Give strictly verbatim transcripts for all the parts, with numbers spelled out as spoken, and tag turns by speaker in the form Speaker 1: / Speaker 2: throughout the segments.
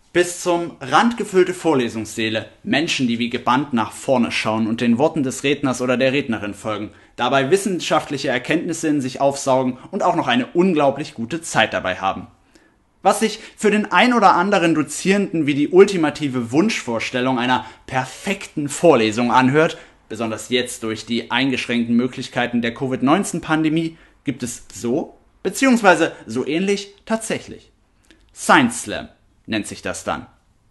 Speaker 1: Bis zum Rand gefüllte Vorlesungssäle, Menschen, die wie gebannt nach vorne schauen und den Worten des Redners oder der Rednerin folgen, dabei wissenschaftliche Erkenntnisse in sich aufsaugen und auch noch eine unglaublich gute Zeit dabei haben. Was sich für den ein oder anderen Dozierenden wie die ultimative Wunschvorstellung einer perfekten Vorlesung anhört, besonders jetzt durch die eingeschränkten Möglichkeiten der Covid neunzehn Pandemie, gibt es so, beziehungsweise so ähnlich tatsächlich. Science Slam nennt sich das dann.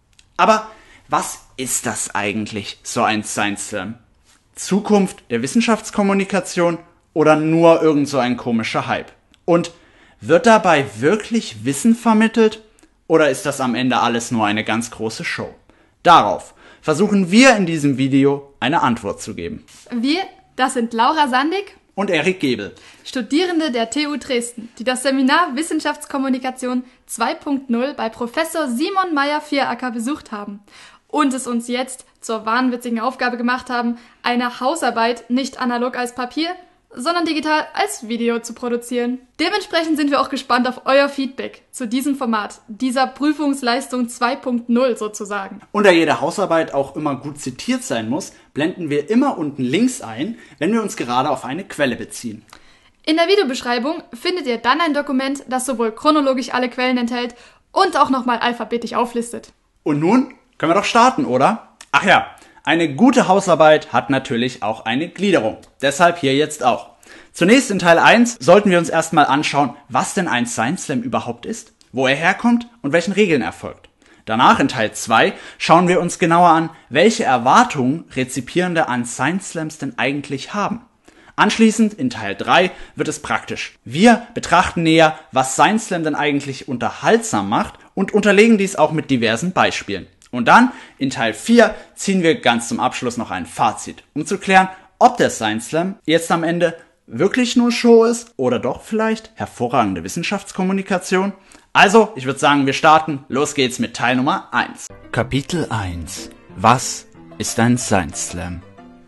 Speaker 1: Aber was ist das eigentlich, so ein Science Slam? Zukunft der Wissenschaftskommunikation oder nur irgend so ein komischer Hype? Und wird dabei wirklich Wissen vermittelt oder ist das am Ende alles nur eine ganz große Show? Darauf versuchen wir in diesem Video eine Antwort zu geben.
Speaker 2: Wir, das sind Laura Sandig
Speaker 1: und Erik Gebel,
Speaker 2: Studierende der T U Dresden, die das Seminar Wissenschaftskommunikation zwei Punkt null bei Professor Simon Meyer-Vieracker besucht haben und es uns jetzt zur wahnwitzigen Aufgabe gemacht haben, eine Hausarbeit nicht analog als Papier, sondern digital als Video zu produzieren. Dementsprechend sind wir auch gespannt auf euer Feedback zu diesem Format, dieser Prüfungsleistung zwei Punkt null sozusagen.
Speaker 1: Und da jede Hausarbeit auch immer gut zitiert sein muss, blenden wir immer unten Links ein, wenn wir uns gerade auf eine Quelle beziehen.
Speaker 2: In der Videobeschreibung findet ihr dann ein Dokument, das sowohl chronologisch alle Quellen enthält und auch nochmal alphabetisch auflistet.
Speaker 1: Und nun können wir doch starten, oder? Ach ja, eine gute Hausarbeit hat natürlich auch eine Gliederung. Deshalb hier jetzt auch. Zunächst in Teil eins sollten wir uns erstmal anschauen, was denn ein Science Slam überhaupt ist, wo er herkommt und welchen Regeln er folgt. Danach in Teil zwei schauen wir uns genauer an, welche Erwartungen Rezipierende an Science Slams denn eigentlich haben. Anschließend in Teil drei wird es praktisch. Wir betrachten näher, was Science Slam denn eigentlich unterhaltsam macht und unterlegen dies auch mit diversen Beispielen. Und dann, in Teil vier, ziehen wir ganz zum Abschluss noch ein Fazit, um zu klären, ob der Science Slam jetzt am Ende wirklich nur Show ist oder doch vielleicht hervorragende Wissenschaftskommunikation. Also, ich würde sagen, wir starten. Los geht's mit Teil Nummer eins. Kapitel eins. Was ist ein Science Slam?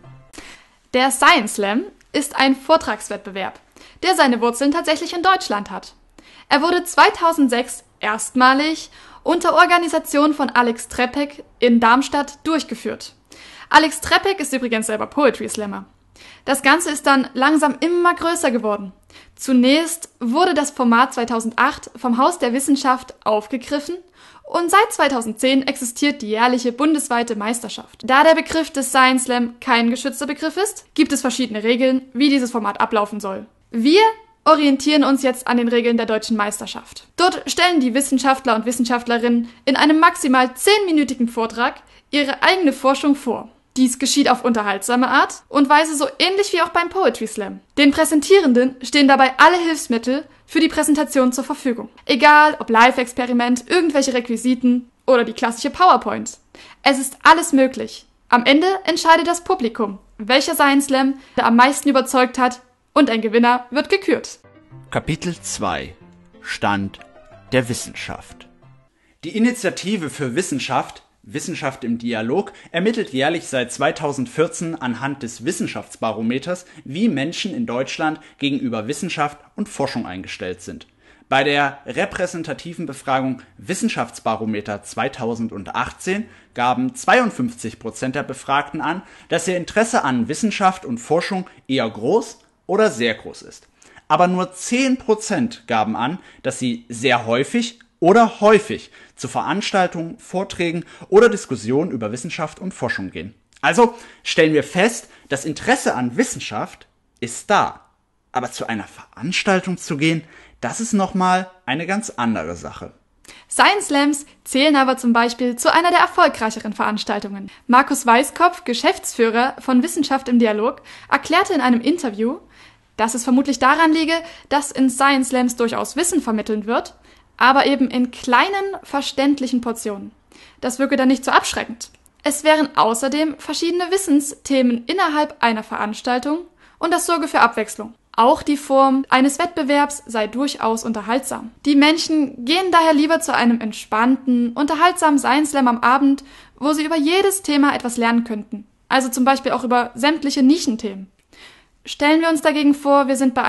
Speaker 2: Der Science Slam ist ein Vortragswettbewerb, der seine Wurzeln tatsächlich in Deutschland hat. Er wurde zweitausendsechs erstmalig unter Organisation von Alex Treppek in Darmstadt durchgeführt. Alex Treppek ist übrigens selber Poetry Slammer. Das Ganze ist dann langsam immer größer geworden. Zunächst wurde das Format zweitausendacht vom Haus der Wissenschaft aufgegriffen und seit zweitausendzehn existiert die jährliche bundesweite Meisterschaft. Da der Begriff des Science Slam kein geschützter Begriff ist, gibt es verschiedene Regeln, wie dieses Format ablaufen soll. Wir orientieren uns jetzt an den Regeln der deutschen Meisterschaft. Dort stellen die Wissenschaftler und Wissenschaftlerinnen in einem maximal zehnminütigen Vortrag ihre eigene Forschung vor. Dies geschieht auf unterhaltsame Art und Weise so ähnlich wie auch beim Poetry Slam. Den Präsentierenden stehen dabei alle Hilfsmittel für die Präsentation zur Verfügung. Egal ob Live-Experiment, irgendwelche Requisiten oder die klassische PowerPoint. Es ist alles möglich. Am Ende entscheidet das Publikum, welcher Science Slam am meisten überzeugt hat, und ein Gewinner wird gekürt.
Speaker 1: Kapitel zwei. Stand der Wissenschaft. Die Initiative für Wissenschaft, Wissenschaft im Dialog, ermittelt jährlich seit zweitausendvierzehn anhand des Wissenschaftsbarometers, wie Menschen in Deutschland gegenüber Wissenschaft und Forschung eingestellt sind. Bei der repräsentativen Befragung Wissenschaftsbarometer zweitausendachtzehn gaben zweiundfünfzig Prozent der Befragten an, dass ihr Interesse an Wissenschaft und Forschung eher groß oder sehr groß ist. Aber nur zehn Prozent gaben an, dass sie sehr häufig oder häufig zu Veranstaltungen, Vorträgen oder Diskussionen über Wissenschaft und Forschung gehen. Also stellen wir fest, das Interesse an Wissenschaft ist da. Aber zu einer Veranstaltung zu gehen, das ist nochmal eine ganz andere Sache.
Speaker 2: Science Slams zählen aber zum Beispiel zu einer der erfolgreicheren Veranstaltungen. Markus Weißkopf, Geschäftsführer von Wissenschaft im Dialog, erklärte in einem Interview, dass es vermutlich daran liege, dass in Science Slams durchaus Wissen vermittelt wird, aber eben in kleinen, verständlichen Portionen. Das wirke dann nicht so abschreckend. Es wären außerdem verschiedene Wissensthemen innerhalb einer Veranstaltung und das sorge für Abwechslung. Auch die Form eines Wettbewerbs sei durchaus unterhaltsam. Die Menschen gehen daher lieber zu einem entspannten, unterhaltsamen Science Slam am Abend, wo sie über jedes Thema etwas lernen könnten. Also zum Beispiel auch über sämtliche Nischenthemen. Stellen wir uns dagegen vor, wir sind bei einem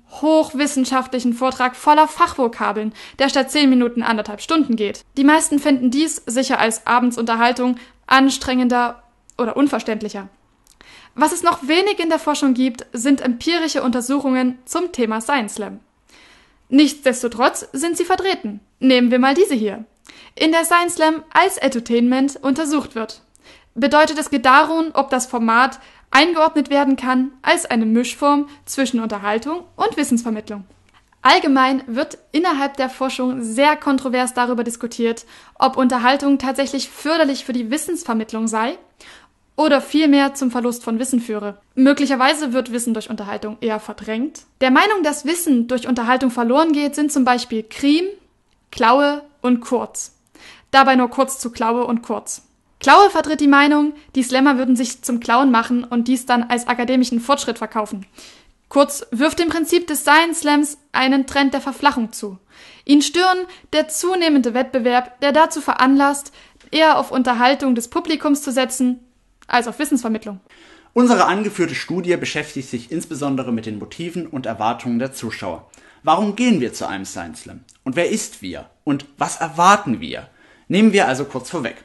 Speaker 2: hochwissenschaftlichen Vortrag voller Fachvokabeln, der statt zehn Minuten anderthalb Stunden geht. Die meisten finden dies sicher als Abendsunterhaltung anstrengender oder unverständlicher. Was es noch wenig in der Forschung gibt, sind empirische Untersuchungen zum Thema Science Slam. Nichtsdestotrotz sind sie vertreten. Nehmen wir mal diese hier. In der Science Slam als Edutainment untersucht wird. Bedeutet, es geht darum, ob das Format eingeordnet werden kann als eine Mischform zwischen Unterhaltung und Wissensvermittlung. Allgemein wird innerhalb der Forschung sehr kontrovers darüber diskutiert, ob Unterhaltung tatsächlich förderlich für die Wissensvermittlung sei oder vielmehr zum Verlust von Wissen führe. Möglicherweise wird Wissen durch Unterhaltung eher verdrängt. Der Meinung, dass Wissen durch Unterhaltung verloren geht, sind zum Beispiel Kriem, Klaue und Kurz. Dabei nur kurz zu Klaue und Kurz. Klaue vertritt die Meinung, die Slammer würden sich zum Klauen machen und dies dann als akademischen Fortschritt verkaufen. Kurz wirft dem Prinzip des Science Slams einen Trend der Verflachung zu. Ihn stören der zunehmende Wettbewerb, der dazu veranlasst, eher auf Unterhaltung des Publikums zu setzen, als auf Wissensvermittlung.
Speaker 1: Unsere angeführte Studie beschäftigt sich insbesondere mit den Motiven und Erwartungen der Zuschauer. Warum gehen wir zu einem Science Slam? Und wer ist wir? Und was erwarten wir? Nehmen wir also kurz vorweg.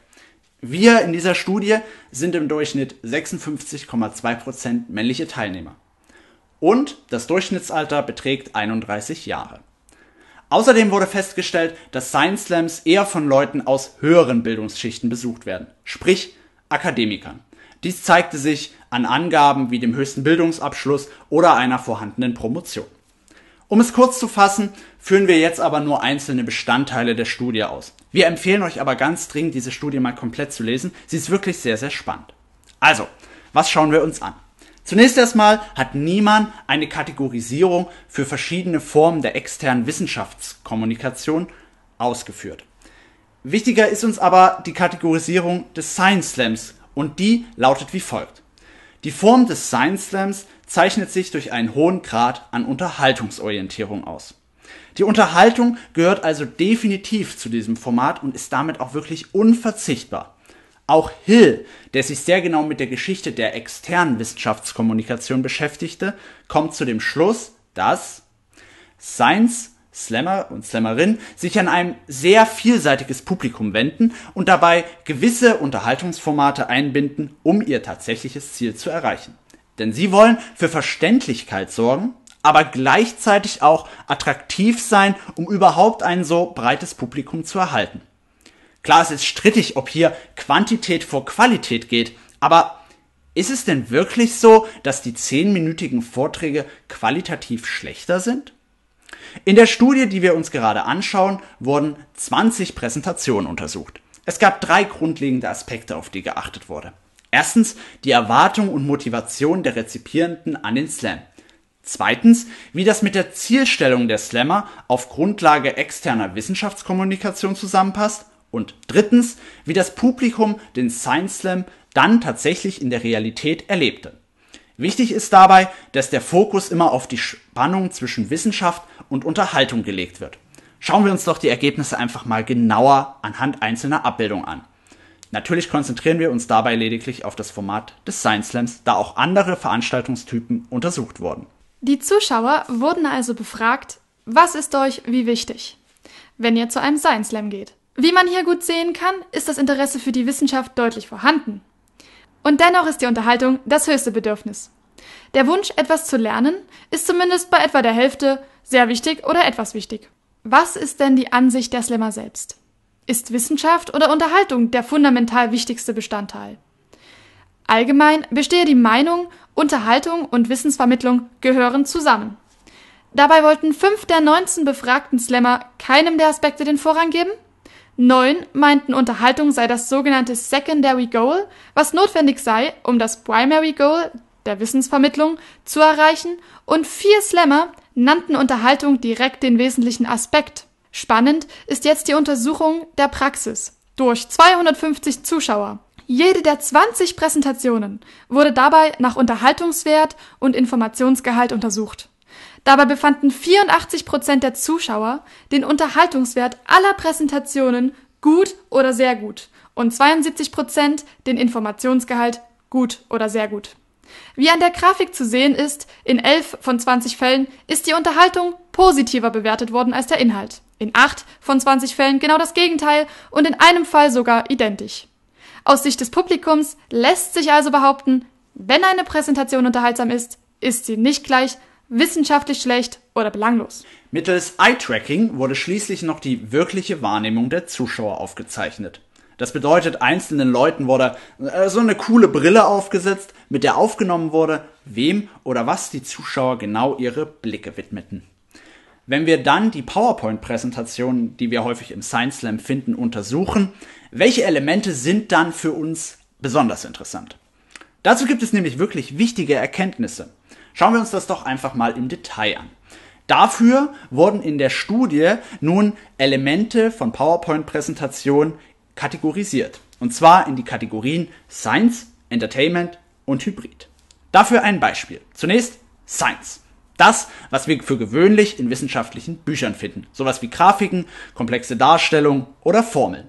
Speaker 1: Wir in dieser Studie sind im Durchschnitt sechsundfünfzig Komma zwei Prozent männliche Teilnehmer. Und das Durchschnittsalter beträgt einunddreißig Jahre. Außerdem wurde festgestellt, dass Science Slams eher von Leuten aus höheren Bildungsschichten besucht werden, sprich Akademikern. Dies zeigte sich an Angaben wie dem höchsten Bildungsabschluss oder einer vorhandenen Promotion. Um es kurz zu fassen, führen wir jetzt aber nur einzelne Bestandteile der Studie aus. Wir empfehlen euch aber ganz dringend, diese Studie mal komplett zu lesen. Sie ist wirklich sehr, sehr spannend. Also, was schauen wir uns an? Zunächst erstmal hat Niemann eine Kategorisierung für verschiedene Formen der externen Wissenschaftskommunikation ausgeführt. Wichtiger ist uns aber die Kategorisierung des Science Slams und die lautet wie folgt. Die Form des Science Slams zeichnet sich durch einen hohen Grad an Unterhaltungsorientierung aus. Die Unterhaltung gehört also definitiv zu diesem Format und ist damit auch wirklich unverzichtbar. Auch Hill, der sich sehr genau mit der Geschichte der externen Wissenschaftskommunikation beschäftigte, kommt zu dem Schluss, dass Science Slammer und Slammerinnen sich an ein sehr vielseitiges Publikum wenden und dabei gewisse Unterhaltungsformate einbinden, um ihr tatsächliches Ziel zu erreichen. Denn sie wollen für Verständlichkeit sorgen, aber gleichzeitig auch attraktiv sein, um überhaupt ein so breites Publikum zu erhalten. Klar, es ist strittig, ob hier Quantität vor Qualität geht, aber ist es denn wirklich so, dass die zehnminütigen Vorträge qualitativ schlechter sind? In der Studie, die wir uns gerade anschauen, wurden zwanzig Präsentationen untersucht. Es gab drei grundlegende Aspekte, auf die geachtet wurde. Erstens die Erwartung und Motivation der Rezipierenden an den Slam. Zweitens, wie das mit der Zielstellung der Slammer auf Grundlage externer Wissenschaftskommunikation zusammenpasst. Und drittens, wie das Publikum den Science Slam dann tatsächlich in der Realität erlebte. Wichtig ist dabei, dass der Fokus immer auf die Spannung zwischen Wissenschaft und Unterhaltung gelegt wird. Schauen wir uns doch die Ergebnisse einfach mal genauer anhand einzelner Abbildungen an. Natürlich konzentrieren wir uns dabei lediglich auf das Format des Science Slams, da auch andere Veranstaltungstypen untersucht wurden.
Speaker 2: Die Zuschauer wurden also befragt, was ist euch wie wichtig, wenn ihr zu einem Science Slam geht? Wie man hier gut sehen kann, ist das Interesse für die Wissenschaft deutlich vorhanden. Und dennoch ist die Unterhaltung das höchste Bedürfnis. Der Wunsch, etwas zu lernen, ist zumindest bei etwa der Hälfte sehr wichtig oder etwas wichtig. Was ist denn die Ansicht der Slammer selbst? Ist Wissenschaft oder Unterhaltung der fundamental wichtigste Bestandteil? Allgemein bestehe die Meinung, Unterhaltung und Wissensvermittlung gehören zusammen. Dabei wollten fünf der neunzehn befragten Slammer keinem der Aspekte den Vorrang geben. Neun meinten, Unterhaltung sei das sogenannte Secondary Goal, was notwendig sei, um das Primary Goal der Wissensvermittlung zu erreichen, und vier Slammer nannten Unterhaltung direkt den wesentlichen Aspekt. Spannend ist jetzt die Untersuchung der Praxis durch zweihundertfünfzig Zuschauer. Jede der zwanzig Präsentationen wurde dabei nach Unterhaltungswert und Informationsgehalt untersucht. Dabei befanden vierundachtzig Prozent der Zuschauer den Unterhaltungswert aller Präsentationen gut oder sehr gut und zweiundsiebzig Prozent den Informationsgehalt gut oder sehr gut. Wie an der Grafik zu sehen ist, in elf von zwanzig Fällen ist die Unterhaltung positiver bewertet worden als der Inhalt. In acht von zwanzig Fällen genau das Gegenteil und in einem Fall sogar identisch. Aus Sicht des Publikums lässt sich also behaupten, wenn eine Präsentation unterhaltsam ist, ist sie nicht gleich wissenschaftlich schlecht oder belanglos.
Speaker 1: Mittels Eye-Tracking wurde schließlich noch die wirkliche Wahrnehmung der Zuschauer aufgezeichnet. Das bedeutet, einzelnen Leuten wurde äh, so eine coole Brille aufgesetzt, mit der aufgenommen wurde, wem oder was die Zuschauer genau ihre Blicke widmeten. Wenn wir dann die PowerPoint-Präsentationen, die wir häufig im Science Slam finden, untersuchen, welche Elemente sind dann für uns besonders interessant? Dazu gibt es nämlich wirklich wichtige Erkenntnisse. Schauen wir uns das doch einfach mal im Detail an. Dafür wurden in der Studie nun Elemente von PowerPoint-Präsentationen kategorisiert. Und zwar in die Kategorien Science, Entertainment und Hybrid. Dafür ein Beispiel. Zunächst Science. Das, was wir für gewöhnlich in wissenschaftlichen Büchern finden. Sowas wie Grafiken, komplexe Darstellungen oder Formeln.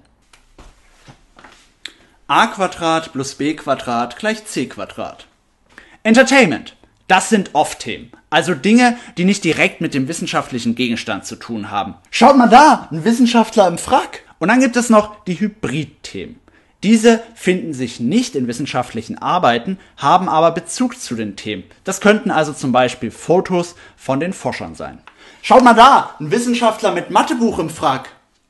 Speaker 1: A Quadrat plus B Quadrat gleich C Quadrat. Entertainment. Das sind Off-Themen, also Dinge, die nicht direkt mit dem wissenschaftlichen Gegenstand zu tun haben. Schaut mal da, ein Wissenschaftler im Frack. Und dann gibt es noch die Hybrid-Themen. Diese finden sich nicht in wissenschaftlichen Arbeiten, haben aber Bezug zu den Themen. Das könnten also zum Beispiel Fotos von den Forschern sein. Schaut mal da, ein Wissenschaftler mit Mathebuch im Frack.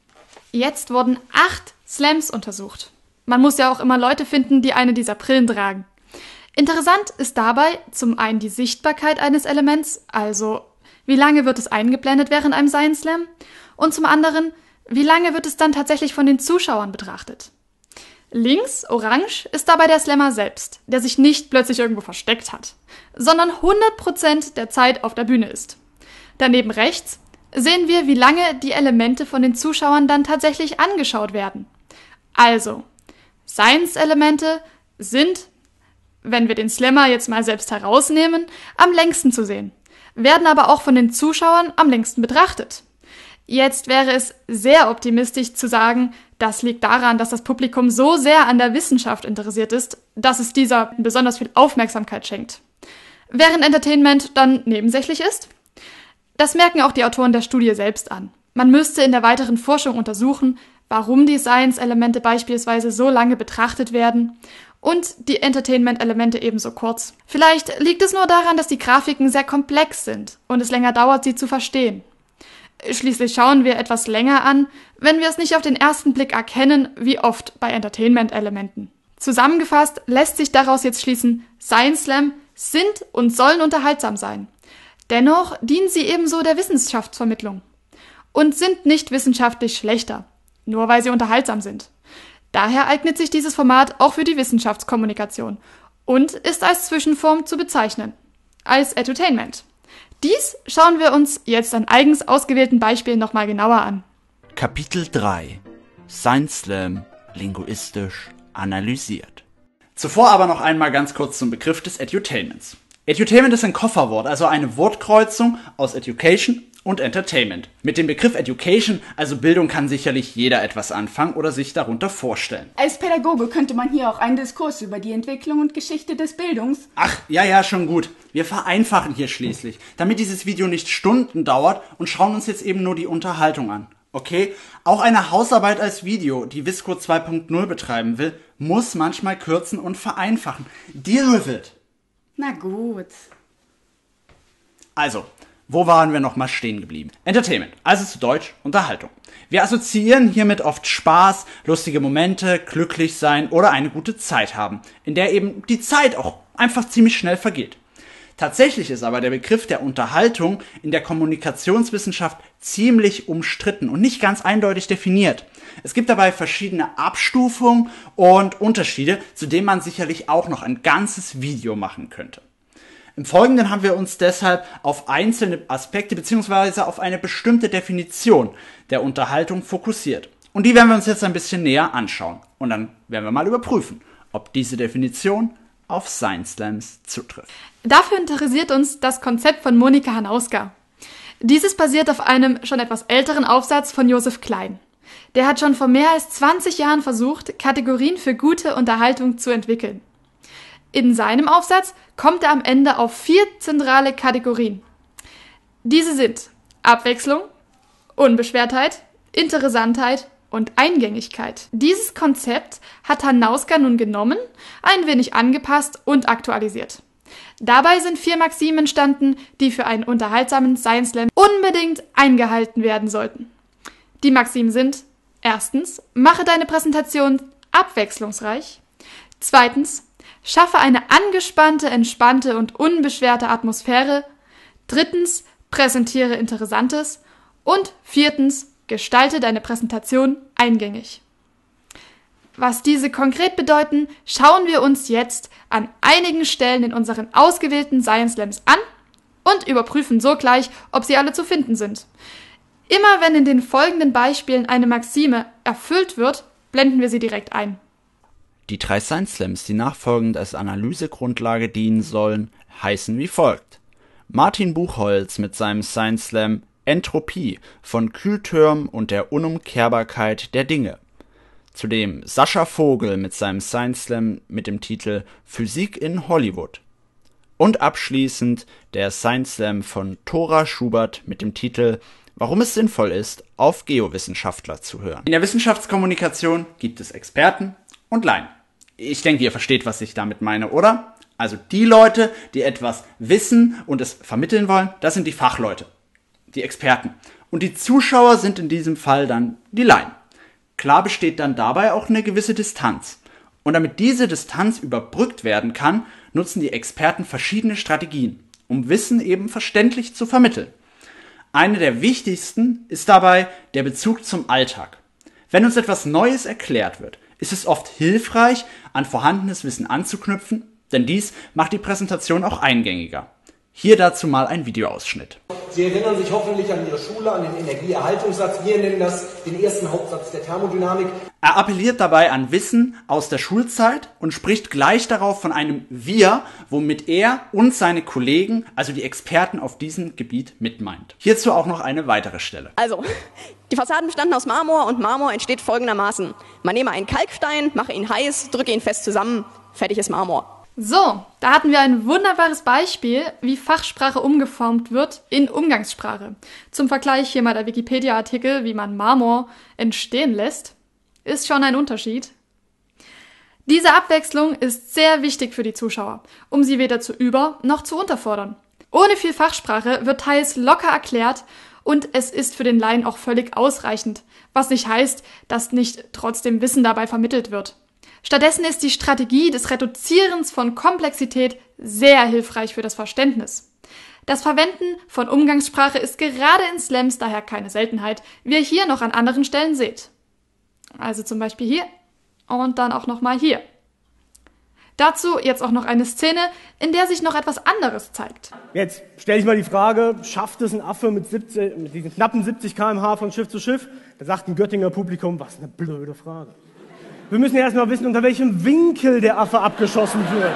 Speaker 2: Jetzt wurden acht Slams untersucht. Man muss ja auch immer Leute finden, die eine dieser Brillen tragen. Interessant ist dabei zum einen die Sichtbarkeit eines Elements, also wie lange wird es eingeblendet während einem Science Slam, und zum anderen, wie lange wird es dann tatsächlich von den Zuschauern betrachtet. Links, orange, ist dabei der Slammer selbst, der sich nicht plötzlich irgendwo versteckt hat, sondern hundert Prozent der Zeit auf der Bühne ist. Daneben rechts sehen wir, wie lange die Elemente von den Zuschauern dann tatsächlich angeschaut werden. Also, Science-Elemente sind, wenn wir den Slammer jetzt mal selbst herausnehmen, am längsten zu sehen, werden aber auch von den Zuschauern am längsten betrachtet. Jetzt wäre es sehr optimistisch zu sagen, das liegt daran, dass das Publikum so sehr an der Wissenschaft interessiert ist, dass es dieser besonders viel Aufmerksamkeit schenkt. Während Entertainment dann nebensächlich ist? Das merken auch die Autoren der Studie selbst an. Man müsste in der weiteren Forschung untersuchen, warum die Science-Elemente beispielsweise so lange betrachtet werden und die Entertainment-Elemente ebenso kurz. Vielleicht liegt es nur daran, dass die Grafiken sehr komplex sind und es länger dauert, sie zu verstehen. Schließlich schauen wir etwas länger an, wenn wir es nicht auf den ersten Blick erkennen, wie oft bei Entertainment-Elementen. Zusammengefasst lässt sich daraus jetzt schließen, Science Slam sind und sollen unterhaltsam sein. Dennoch dienen sie ebenso der Wissenschaftsvermittlung und sind nicht wissenschaftlich schlechter, nur weil sie unterhaltsam sind. Daher eignet sich dieses Format auch für die Wissenschaftskommunikation und ist als Zwischenform zu bezeichnen, als Edutainment. Dies schauen wir uns jetzt an eigens ausgewählten Beispielen nochmal genauer an.
Speaker 1: Kapitel drei. Science Slam linguistisch analysiert. Zuvor aber noch einmal ganz kurz zum Begriff des Edutainments. Edutainment ist ein Kofferwort, also eine Wortkreuzung aus Education und Entertainment. Mit dem Begriff Education, also Bildung, kann sicherlich jeder etwas anfangen oder sich darunter vorstellen.
Speaker 3: Als Pädagoge könnte man hier auch einen Diskurs über die Entwicklung und Geschichte des Bildungs...
Speaker 1: Ach, ja, ja, schon gut. Wir vereinfachen hier schließlich, damit dieses Video nicht Stunden dauert und schauen uns jetzt eben nur die Unterhaltung an. Okay? Auch eine Hausarbeit als Video, die Visco zwei Punkt null betreiben will, muss manchmal kürzen und vereinfachen. Deal with it.
Speaker 3: Na gut.
Speaker 1: Also, wo waren wir nochmal stehen geblieben? Entertainment, also zu Deutsch Unterhaltung. Wir assoziieren hiermit oft Spaß, lustige Momente, glücklich sein oder eine gute Zeit haben, in der eben die Zeit auch einfach ziemlich schnell vergeht. Tatsächlich ist aber der Begriff der Unterhaltung in der Kommunikationswissenschaft ziemlich umstritten und nicht ganz eindeutig definiert. Es gibt dabei verschiedene Abstufungen und Unterschiede, zu denen man sicherlich auch noch ein ganzes Video machen könnte. Im Folgenden haben wir uns deshalb auf einzelne Aspekte bzw. auf eine bestimmte Definition der Unterhaltung fokussiert. Und die werden wir uns jetzt ein bisschen näher anschauen. Und dann werden wir mal überprüfen, ob diese Definition auf Science Slams zutrifft.
Speaker 2: Dafür interessiert uns das Konzept von Monika Hanauska. Dieses basiert auf einem schon etwas älteren Aufsatz von Josef Klein. Der hat schon vor mehr als zwanzig Jahren versucht, Kategorien für gute Unterhaltung zu entwickeln. In seinem Aufsatz kommt er am Ende auf vier zentrale Kategorien. Diese sind Abwechslung, Unbeschwertheit, Interessantheit und Eingängigkeit. Dieses Konzept hat Hanauska nun genommen, ein wenig angepasst und aktualisiert. Dabei sind vier Maximen entstanden, die für einen unterhaltsamen Science Slam unbedingt eingehalten werden sollten. Die Maximen sind: Erstens, mache deine Präsentation abwechslungsreich. Zweitens, schaffe eine angespannte, entspannte und unbeschwerte Atmosphäre. Drittens, präsentiere Interessantes. Und viertens, gestalte deine Präsentation eingängig. Was diese konkret bedeuten, schauen wir uns jetzt an einigen Stellen in unseren ausgewählten Science Slams an und überprüfen sogleich, ob sie alle zu finden sind. Immer wenn in den folgenden Beispielen eine Maxime erfüllt wird, blenden wir sie direkt ein.
Speaker 1: Die drei Science Slams, die nachfolgend als Analysegrundlage dienen sollen, heißen wie folgt: Martin Buchholz mit seinem Science Slam Entropie von Kühltürmen und der Unumkehrbarkeit der Dinge. Zudem Sascha Vogel mit seinem Science Slam mit dem Titel Physik in Hollywood. Und abschließend der Science Slam von Thora Schubert mit dem Titel Warum es sinnvoll ist, auf Geowissenschaftler zu hören. In der Wissenschaftskommunikation gibt es Experten und Laien. Ich denke, ihr versteht, was ich damit meine, oder? Also die Leute, die etwas wissen und es vermitteln wollen, das sind die Fachleute, die Experten. Und die Zuschauer sind in diesem Fall dann die Laien. Klar besteht dann dabei auch eine gewisse Distanz. Und damit diese Distanz überbrückt werden kann, nutzen die Experten verschiedene Strategien, um Wissen eben verständlich zu vermitteln. Eine der wichtigsten ist dabei der Bezug zum Alltag. Wenn uns etwas Neues erklärt wird, ist es oft hilfreich, an vorhandenes Wissen anzuknüpfen, denn dies macht die Präsentation auch eingängiger. Hier dazu mal ein Videoausschnitt.
Speaker 4: Sie erinnern sich hoffentlich an Ihre Schule, an den Energieerhaltungssatz. Wir nennen das den ersten Hauptsatz der Thermodynamik.
Speaker 1: Er appelliert dabei an Wissen aus der Schulzeit und spricht gleich darauf von einem Wir, womit er und seine Kollegen, also die Experten auf diesem Gebiet, mitmeint. Hierzu auch noch eine weitere Stelle.
Speaker 5: Also, die Fassaden bestanden aus Marmor und Marmor entsteht folgendermaßen. Man nehme einen Kalkstein, mache ihn heiß, drücke ihn fest zusammen, fertig ist Marmor.
Speaker 2: So, da hatten wir ein wunderbares Beispiel, wie Fachsprache umgeformt wird in Umgangssprache. Zum Vergleich hier mal der Wikipedia-Artikel, wie man Marmor entstehen lässt. Ist schon ein Unterschied. Diese Abwechslung ist sehr wichtig für die Zuschauer, um sie weder zu über- noch zu unterfordern. Ohne viel Fachsprache wird teils locker erklärt und es ist für den Laien auch völlig ausreichend, was nicht heißt, dass nicht trotzdem Wissen dabei vermittelt wird. Stattdessen ist die Strategie des Reduzierens von Komplexität sehr hilfreich für das Verständnis. Das Verwenden von Umgangssprache ist gerade in Slams daher keine Seltenheit, wie ihr hier noch an anderen Stellen seht. Also zum Beispiel hier und dann auch nochmal hier. Dazu jetzt auch noch eine Szene, in der sich noch etwas anderes zeigt.
Speaker 6: Jetzt stelle ich mal die Frage, schafft es ein Affe mit, siebzig, mit diesen knappen siebzig Kilometer pro Stunde von Schiff zu Schiff? Da sagt ein Göttinger Publikum, was eine blöde Frage. Wir müssen ja erstmal wissen, unter welchem Winkel der Affe abgeschossen wird.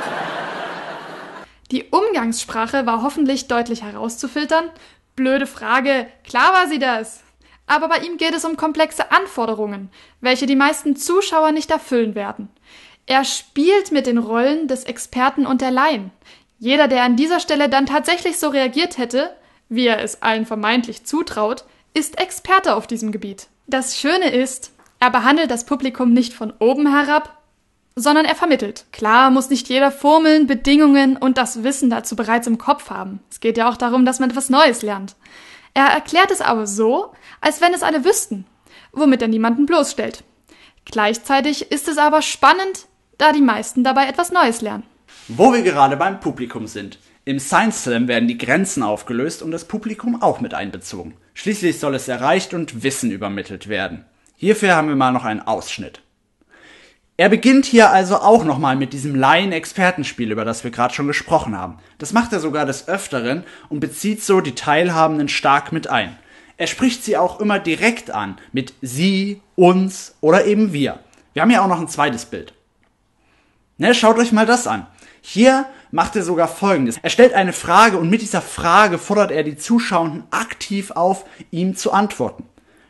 Speaker 2: Die Umgangssprache war hoffentlich deutlich herauszufiltern. Blöde Frage, klar war sie das. Aber bei ihm geht es um komplexe Anforderungen, welche die meisten Zuschauer nicht erfüllen werden. Er spielt mit den Rollen des Experten und der Laien. Jeder, der an dieser Stelle dann tatsächlich so reagiert hätte, wie er es allen vermeintlich zutraut, ist Experte auf diesem Gebiet. Das Schöne ist, er behandelt das Publikum nicht von oben herab, sondern er vermittelt. Klar muss nicht jeder Formeln, Bedingungen und das Wissen dazu bereits im Kopf haben. Es geht ja auch darum, dass man etwas Neues lernt. Er erklärt es aber so, als wenn es alle wüssten, womit er niemanden bloßstellt. Gleichzeitig ist es aber spannend, da die meisten dabei etwas Neues lernen.
Speaker 1: Wo wir gerade beim Publikum sind. Im Science Slam werden die Grenzen aufgelöst und das Publikum auch mit einbezogen. Schließlich soll es erreicht und Wissen übermittelt werden. Hierfür haben wir mal noch einen Ausschnitt. Er beginnt hier also auch nochmal mit diesem Laien-Expertenspiel, über das wir gerade schon gesprochen haben. Das macht er sogar des Öfteren und bezieht so die Teilhabenden stark mit ein. Er spricht sie auch immer direkt an, mit sie, uns oder eben wir. Wir haben ja auch noch ein zweites Bild. Ne, schaut euch mal das an. Hier macht er sogar Folgendes. Er stellt eine Frage und mit dieser Frage fordert er die Zuschauenden aktiv auf, ihm zu antworten.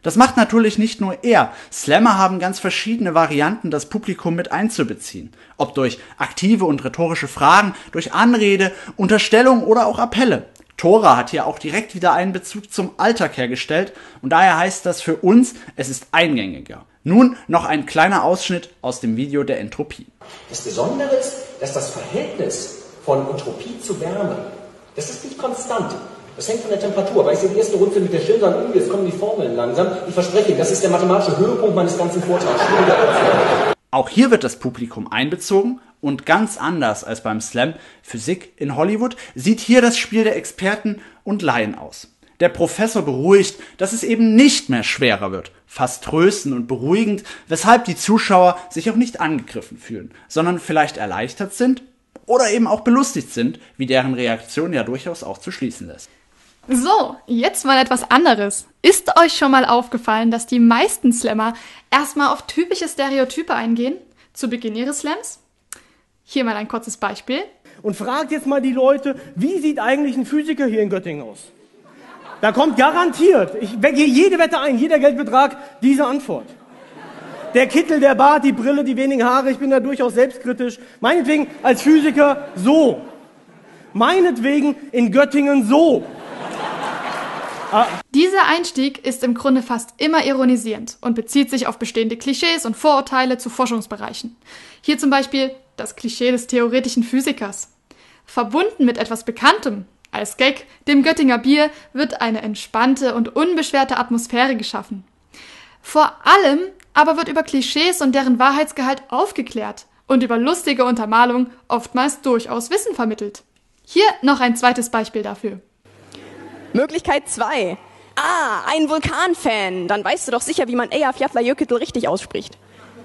Speaker 1: Das macht natürlich nicht nur er. Slammer haben ganz verschiedene Varianten, das Publikum mit einzubeziehen. Ob durch aktive und rhetorische Fragen, durch Anrede, Unterstellung oder auch Appelle. Thora hat hier auch direkt wieder einen Bezug zum Alltag hergestellt und daher heißt das für uns, es ist eingängiger. Nun noch ein kleiner Ausschnitt aus dem Video der Entropie.
Speaker 4: Das Besondere ist, dass das Verhältnis von Entropie zu Wärme, das ist nicht konstant. Das hängt von der Temperatur. Weil ich sehe die erste Runde mit der Stirn sagen, jetzt kommen die Formeln langsam. Ich verspreche Ihnen, das ist der mathematische Höhepunkt meines ganzen Vortrags.
Speaker 1: Auch hier wird das Publikum einbezogen und ganz anders als beim Slam Physik in Hollywood sieht hier das Spiel der Experten und Laien aus. Der Professor beruhigt, dass es eben nicht mehr schwerer wird, fast tröstend und beruhigend, weshalb die Zuschauer sich auch nicht angegriffen fühlen, sondern vielleicht erleichtert sind oder eben auch belustigt sind, wie deren Reaktion ja durchaus auch zu schließen lässt.
Speaker 2: So, jetzt mal etwas anderes. Ist euch schon mal aufgefallen, dass die meisten Slammer erstmal auf typische Stereotype eingehen, zu Beginn ihres Slams? Hier mal ein kurzes Beispiel.
Speaker 6: Und fragt jetzt mal die Leute, wie sieht eigentlich ein Physiker hier in Göttingen aus? Da kommt garantiert, ich gehe jede Wette ein, jeder Geldbetrag, diese Antwort. Der Kittel, der Bart, die Brille, die wenigen Haare, ich bin da durchaus selbstkritisch. Meinetwegen als Physiker so. Meinetwegen in Göttingen so.
Speaker 2: Dieser Einstieg ist im Grunde fast immer ironisierend und bezieht sich auf bestehende Klischees und Vorurteile zu Forschungsbereichen. Hier zum Beispiel das Klischee des theoretischen Physikers. Verbunden mit etwas Bekanntem, als Gag, dem Göttinger Bier, wird eine entspannte und unbeschwerte Atmosphäre geschaffen. Vor allem aber wird über Klischees und deren Wahrheitsgehalt aufgeklärt und über lustige Untermalung oftmals durchaus Wissen vermittelt. Hier noch ein zweites Beispiel dafür.
Speaker 5: Möglichkeit zwei. Ah, ein Vulkanfan. Dann weißt du doch sicher, wie man Eyjafjallajökull richtig ausspricht.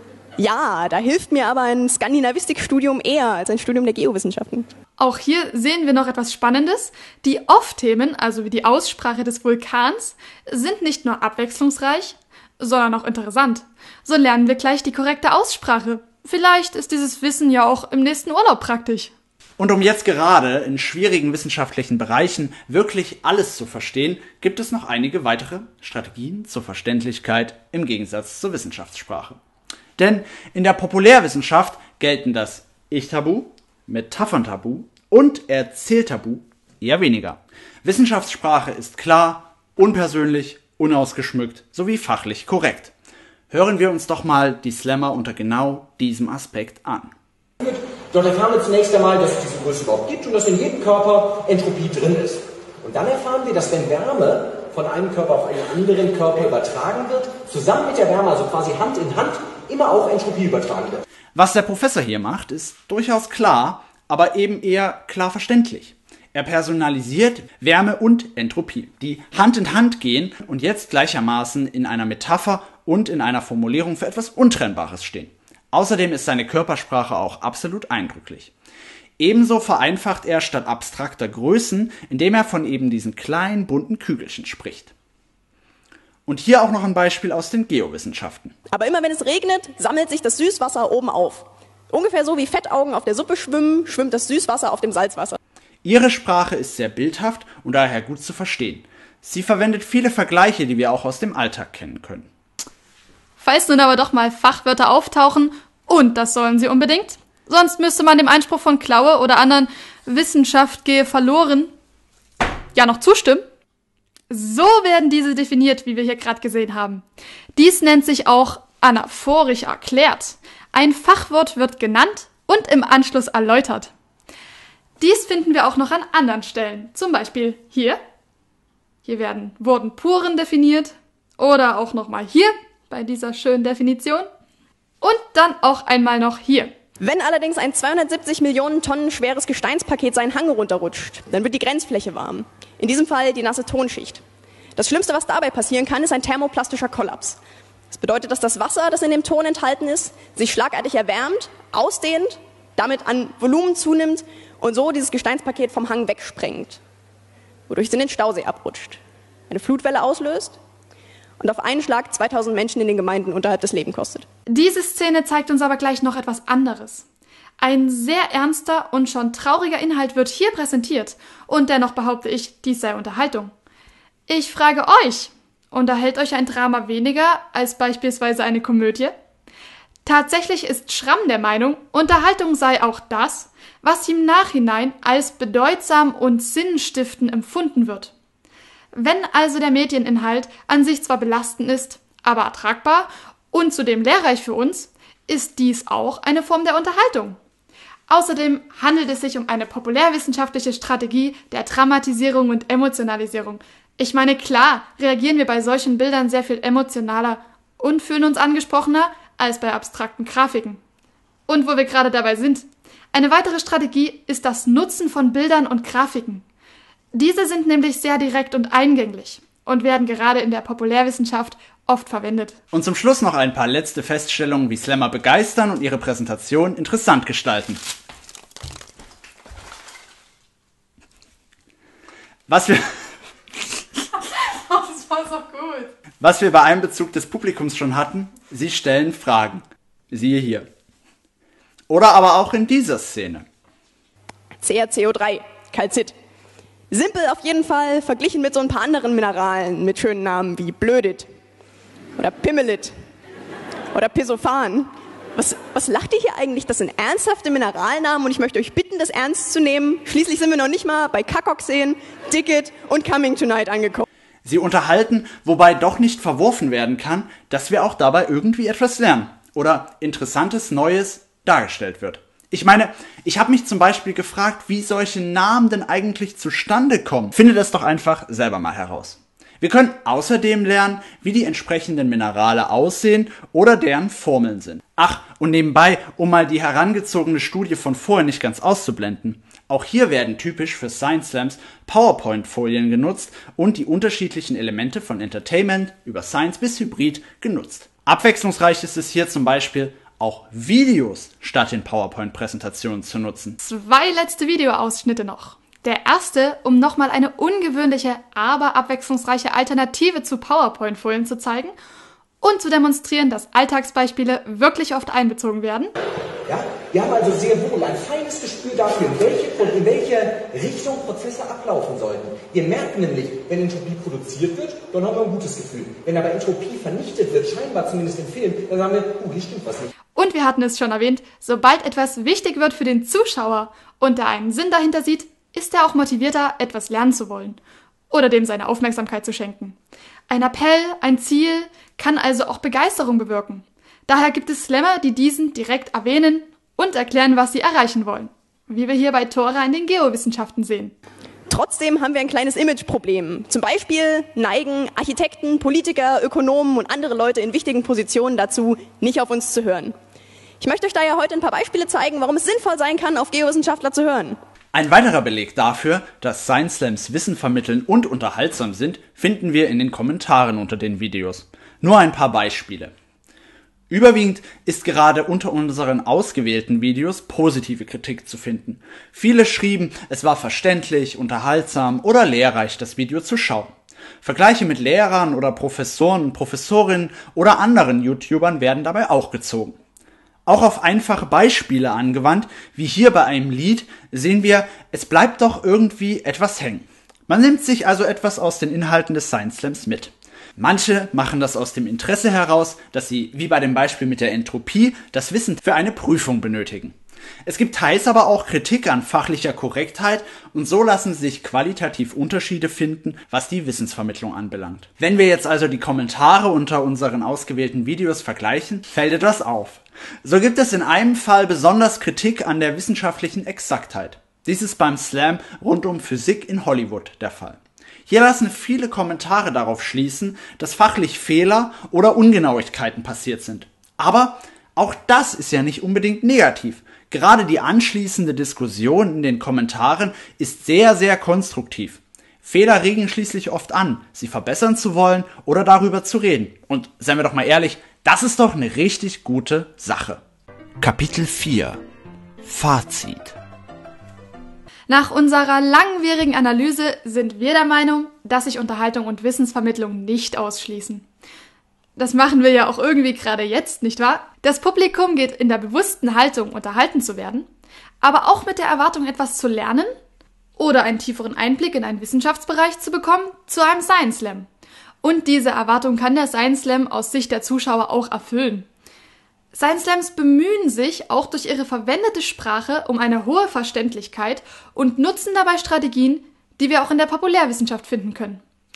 Speaker 5: Ja, da hilft mir aber ein Skandinavistikstudium eher als ein Studium der Geowissenschaften.
Speaker 2: Auch hier sehen wir noch etwas Spannendes. Die Off-Themen, also wie die Aussprache des Vulkans, sind nicht nur abwechslungsreich, sondern auch interessant. So lernen wir gleich die korrekte Aussprache. Vielleicht ist dieses Wissen ja auch im nächsten Urlaub praktisch.
Speaker 1: Und um jetzt gerade in schwierigen wissenschaftlichen Bereichen wirklich alles zu verstehen, gibt es noch einige weitere Strategien zur Verständlichkeit im Gegensatz zur Wissenschaftssprache. Denn in der Populärwissenschaft gelten das Ich-Tabu, Metaphern-Tabu und Erzähltabu eher weniger. Wissenschaftssprache ist klar, unpersönlich, unausgeschmückt sowie fachlich korrekt. Hören wir uns doch mal die Slammer unter genau diesem Aspekt an.
Speaker 4: Dort erfahren wir zunächst einmal, dass es diese Größe überhaupt gibt und dass in jedem Körper Entropie drin ist. Und dann erfahren wir, dass wenn Wärme von einem Körper auf einen anderen Körper übertragen wird, zusammen mit der Wärme, also quasi Hand in Hand, immer auch Entropie übertragen wird.
Speaker 1: Was der Professor hier macht, ist durchaus klar, aber eben eher klar verständlich. Er personalisiert Wärme und Entropie, die Hand in Hand gehen und jetzt gleichermaßen in einer Metapher und in einer Formulierung für etwas Untrennbares stehen. Außerdem ist seine Körpersprache auch absolut eindrücklich. Ebenso vereinfacht er statt abstrakter Größen, indem er von eben diesen kleinen bunten Kügelchen spricht. Und hier auch noch ein Beispiel aus den Geowissenschaften.
Speaker 5: Aber immer wenn es regnet, sammelt sich das Süßwasser oben auf. Ungefähr so wie Fettaugen auf der Suppe schwimmen, schwimmt das Süßwasser auf dem Salzwasser.
Speaker 1: Ihre Sprache ist sehr bildhaft und daher gut zu verstehen. Sie verwendet viele Vergleiche, die wir auch aus dem Alltag kennen können.
Speaker 2: Falls nun aber doch mal Fachwörter auftauchen, und das sollen sie unbedingt, sonst müsste man dem Einspruch von Klaue oder anderen Wissenschaft gehe verloren ja noch zustimmen. So werden diese definiert, wie wir hier gerade gesehen haben. Dies nennt sich auch anaphorisch erklärt. Ein Fachwort wird genannt und im Anschluss erläutert. Dies finden wir auch noch an anderen Stellen, zum Beispiel hier. Hier werden wurden Puren definiert oder auch nochmal hier bei dieser schönen Definition und dann auch einmal noch hier.
Speaker 5: Wenn allerdings ein zweihundertsiebzig Millionen Tonnen schweres Gesteinspaket seinen Hang runterrutscht, dann wird die Grenzfläche warm. In diesem Fall die nasse Tonschicht. Das Schlimmste, was dabei passieren kann, ist ein thermoplastischer Kollaps. Das bedeutet, dass das Wasser, das in dem Ton enthalten ist, sich schlagartig erwärmt, ausdehnt, damit an Volumen zunimmt und so dieses Gesteinspaket vom Hang wegsprengt, wodurch es in den Stausee abrutscht, eine Flutwelle auslöst und auf einen Schlag zweitausend Menschen in den Gemeinden Unterhalt das Leben kostet.
Speaker 2: Diese Szene zeigt uns aber gleich noch etwas anderes. Ein sehr ernster und schon trauriger Inhalt wird hier präsentiert und dennoch behaupte ich, dies sei Unterhaltung. Ich frage euch, Unterhält euch ein Drama weniger als beispielsweise eine Komödie? Tatsächlich ist Schramm der Meinung, Unterhaltung sei auch das, was im Nachhinein als bedeutsam und sinnstiftend empfunden wird. Wenn also der Medieninhalt an sich zwar belastend ist, aber ertragbar und zudem lehrreich für uns, ist dies auch eine Form der Unterhaltung. Außerdem handelt es sich um eine populärwissenschaftliche Strategie der Dramatisierung und Emotionalisierung. Ich meine, klar reagieren wir bei solchen Bildern sehr viel emotionaler und fühlen uns angesprochener als bei abstrakten Grafiken. Und wo wir gerade dabei sind, eine weitere Strategie ist das Nutzen von Bildern und Grafiken. Diese sind nämlich sehr direkt und eingänglich und werden gerade in der Populärwissenschaft oft verwendet.
Speaker 1: Und zum Schluss noch ein paar letzte Feststellungen, wie Slammer begeistern und ihre Präsentation interessant gestalten. Was wir...
Speaker 2: Das war so gut.
Speaker 1: Was wir bei Einbezug des Publikums schon hatten, sie stellen Fragen. Siehe hier. Oder aber auch in dieser Szene.
Speaker 5: C r C O drei, Calcit. Simpel auf jeden Fall, verglichen mit so ein paar anderen Mineralen mit schönen Namen wie Blödit oder Pimmelit oder Pisophan. Was, was lacht ihr hier eigentlich? Das sind ernsthafte Mineralnamen und ich möchte euch bitten, das ernst zu nehmen. Schließlich sind wir noch nicht mal bei Kackoxen, Dicket und Coming Tonight angekommen.
Speaker 1: Sie unterhalten, wobei doch nicht verworfen werden kann, dass wir auch dabei irgendwie etwas lernen oder Interessantes Neues dargestellt wird. Ich meine, ich habe mich zum Beispiel gefragt, wie solche Namen denn eigentlich zustande kommen. Finde das doch einfach selber mal heraus. Wir können außerdem lernen, wie die entsprechenden Minerale aussehen oder deren Formeln sind. Ach, und nebenbei, um mal die herangezogene Studie von vorher nicht ganz auszublenden. Auch hier werden typisch für Science Slams PowerPoint-Folien genutzt und die unterschiedlichen Elemente von Entertainment über Science bis Hybrid genutzt. Abwechslungsreich ist es hier zum Beispiel, auch Videos statt den PowerPoint-Präsentationen zu nutzen.
Speaker 2: Zwei letzte Videoausschnitte noch. Der erste, um nochmal eine ungewöhnliche, aber abwechslungsreiche Alternative zu PowerPoint-Folien zu zeigen und zu demonstrieren, dass Alltagsbeispiele wirklich oft einbezogen werden.
Speaker 4: Ja, wir haben also sehr wohl ein feines Gespür dafür, in welche, in welche Richtung Prozesse ablaufen sollten. Wir merken nämlich, wenn Entropie produziert wird, dann haben wir ein gutes Gefühl. Wenn aber Entropie vernichtet wird, scheinbar zumindest im Film, dann sagen wir, oh, hier stimmt was nicht.
Speaker 2: Und wir hatten es schon erwähnt, sobald etwas wichtig wird für den Zuschauer und er einen Sinn dahinter sieht, ist er auch motivierter, etwas lernen zu wollen oder dem seine Aufmerksamkeit zu schenken. Ein Appell, ein Ziel kann also auch Begeisterung bewirken. Daher gibt es Slammer, die diesen direkt erwähnen und erklären, was sie erreichen wollen. Wie wir hier bei Thora in den Geowissenschaften sehen.
Speaker 5: Trotzdem haben wir ein kleines Imageproblem. Zum Beispiel neigen Architekten, Politiker, Ökonomen und andere Leute in wichtigen Positionen dazu, nicht auf uns zu hören. Ich möchte euch daher heute ein paar Beispiele zeigen, warum es sinnvoll sein kann, auf Geowissenschaftler zu hören.
Speaker 1: Ein weiterer Beleg dafür, dass Science Slams Wissen vermitteln und unterhaltsam sind, finden wir in den Kommentaren unter den Videos. Nur ein paar Beispiele. Überwiegend ist gerade unter unseren ausgewählten Videos positive Kritik zu finden. Viele schrieben, es war verständlich, unterhaltsam oder lehrreich, das Video zu schauen. Vergleiche mit Lehrern oder Professoren und Professorinnen oder anderen YouTubern werden dabei auch gezogen. Auch auf einfache Beispiele angewandt, wie hier bei einem Lied, sehen wir, es bleibt doch irgendwie etwas hängen. Man nimmt sich also etwas aus den Inhalten des Science Slams mit. Manche machen das aus dem Interesse heraus, dass sie, wie bei dem Beispiel mit der Entropie, das Wissen für eine Prüfung benötigen. Es gibt teils aber auch Kritik an fachlicher Korrektheit und so lassen sich qualitativ Unterschiede finden, was die Wissensvermittlung anbelangt. Wenn wir jetzt also die Kommentare unter unseren ausgewählten Videos vergleichen, fällt etwas auf. So gibt es in einem Fall besonders Kritik an der wissenschaftlichen Exaktheit. Dies ist beim Slam rund um Physik in Hollywood der Fall. Hier lassen viele Kommentare darauf schließen, dass fachlich Fehler oder Ungenauigkeiten passiert sind. Aber auch das ist ja nicht unbedingt negativ. Gerade die anschließende Diskussion in den Kommentaren ist sehr, sehr konstruktiv. Fehler regen schließlich oft an, sie verbessern zu wollen oder darüber zu reden. Und seien wir doch mal ehrlich, das ist doch eine richtig gute Sache. Kapitel vier. Fazit.
Speaker 2: Nach unserer langwierigen Analyse sind wir der Meinung, dass sich Unterhaltung und Wissensvermittlung nicht ausschließen. Das machen wir ja auch irgendwie gerade jetzt, nicht wahr? Das Publikum geht in der bewussten Haltung, unterhalten zu werden, aber auch mit der Erwartung, etwas zu lernen oder einen tieferen Einblick in einen Wissenschaftsbereich zu bekommen, zu einem Science Slam. Und diese Erwartung kann der Science Slam aus Sicht der Zuschauer auch erfüllen. Science Slams bemühen sich auch durch ihre verwendete Sprache um eine hohe Verständlichkeit und nutzen dabei Strategien, die wir auch in der Populärwissenschaft finden können.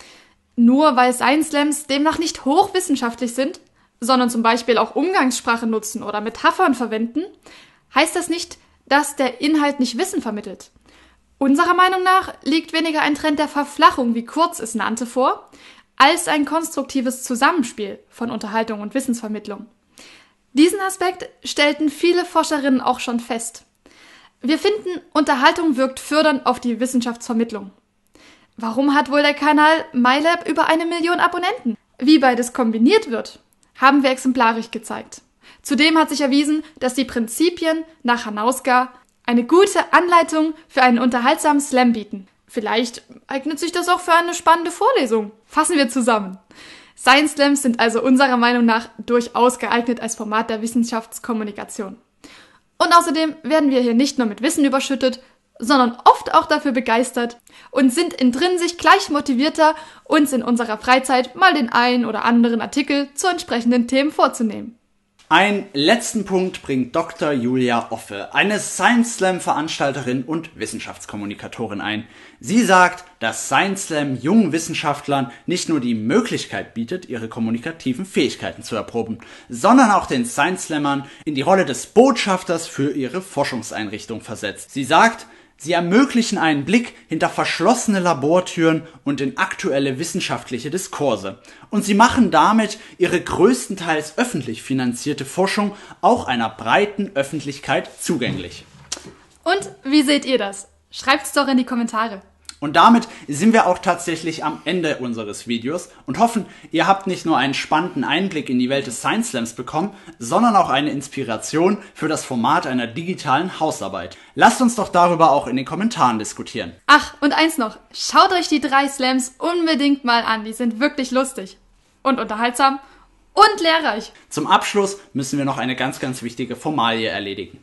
Speaker 2: Nur weil Science Slams demnach nicht hochwissenschaftlich sind, sondern zum Beispiel auch Umgangssprache nutzen oder Metaphern verwenden, heißt das nicht, dass der Inhalt nicht Wissen vermittelt. Unserer Meinung nach liegt weniger ein Trend der Verflachung, wie Kurz es nannte, vor, als ein konstruktives Zusammenspiel von Unterhaltung und Wissensvermittlung. Diesen Aspekt stellten viele Forscherinnen auch schon fest. Wir finden, Unterhaltung wirkt fördernd auf die Wissenschaftsvermittlung. Warum hat wohl der Kanal MyLab über eine Million Abonnenten? Wie beides kombiniert wird, haben wir exemplarisch gezeigt. Zudem hat sich erwiesen, dass die Prinzipien nach Hanauska eine gute Anleitung für einen unterhaltsamen Slam bieten. Vielleicht eignet sich das auch für eine spannende Vorlesung. Fassen wir zusammen. Science Slams sind also unserer Meinung nach durchaus geeignet als Format der Wissenschaftskommunikation. Und außerdem werden wir hier nicht nur mit Wissen überschüttet, sondern oft auch dafür begeistert und sind intrinsisch gleich motivierter, uns in unserer Freizeit mal den einen oder anderen Artikel zu entsprechenden Themen vorzunehmen.
Speaker 1: Einen letzten Punkt bringt Doktor Julia Offe, eine Science Slam Veranstalterin und Wissenschaftskommunikatorin ein. Sie sagt, dass Science Slam jungen Wissenschaftlern nicht nur die Möglichkeit bietet, ihre kommunikativen Fähigkeiten zu erproben, sondern auch den Science Slammern in die Rolle des Botschafters für ihre Forschungseinrichtung versetzt. Sie sagt, sie ermöglichen einen Blick hinter verschlossene Labortüren und in aktuelle wissenschaftliche Diskurse. Und sie machen damit ihre größtenteils öffentlich finanzierte Forschung auch einer breiten Öffentlichkeit zugänglich.
Speaker 2: Und wie seht ihr das? Schreibt's doch in die Kommentare.
Speaker 1: Und damit sind wir auch tatsächlich am Ende unseres Videos und hoffen, ihr habt nicht nur einen spannenden Einblick in die Welt des Science Slams bekommen, sondern auch eine Inspiration für das Format einer digitalen Hausarbeit. Lasst uns doch darüber auch in den Kommentaren diskutieren.
Speaker 2: Ach, und eins noch. Schaut euch die drei Slams unbedingt mal an. Die sind wirklich lustig und unterhaltsam und lehrreich.
Speaker 1: Zum Abschluss müssen wir noch eine ganz, ganz wichtige Formalie erledigen.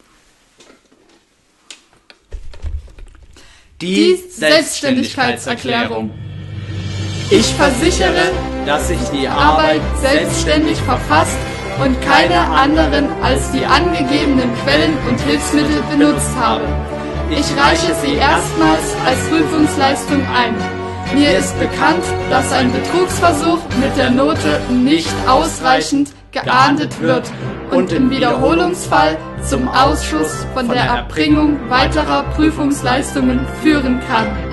Speaker 2: Die Selbstständigkeitserklärung. Ich versichere, dass ich die Arbeit selbstständig verfasst und keine anderen als die angegebenen Quellen und Hilfsmittel benutzt habe. Ich reiche sie erstmals als Prüfungsleistung ein. Mir ist bekannt, dass ein Betrugsversuch mit der Note nicht ausreichend geahndet wird und im Wiederholungsfall zum Ausschluss von der Erbringung weiterer Prüfungsleistungen führen kann.